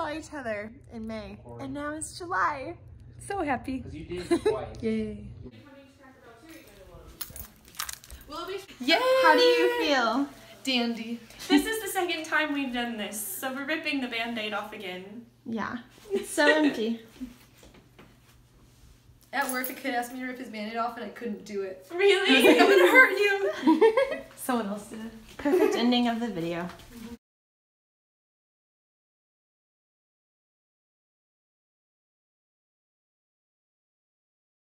saw each other in May, and now it's July. So happy. Because you did it twice. Yay. Yay! How do you feel? Dandy. This is the second time we've done this, so we're ripping the band-aid off again. Yeah, it's so empty. At work, a kid asked me to rip his band-aid off, and I couldn't do it. Really? I'm gonna hurt you. Someone else did it. Perfect ending of the video.